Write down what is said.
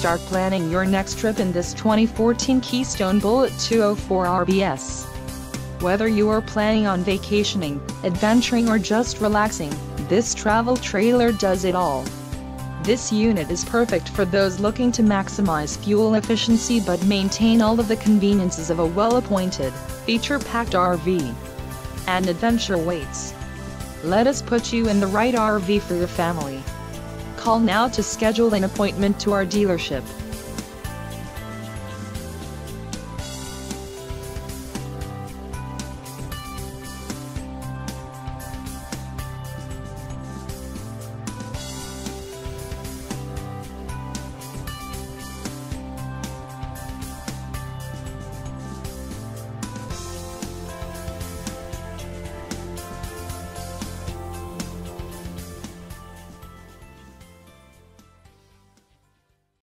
start planning your next trip in this 2014 Keystone Bullet 204 RBS. Whether you are planning on vacationing, adventuring or just relaxing, this travel trailer does it all. This unit is perfect for those looking to maximize fuel efficiency but maintain all of the conveniences of a well-appointed, feature-packed RV. And adventure waits. Let us put you in the right RV for your family. Call now to schedule an appointment to our dealership.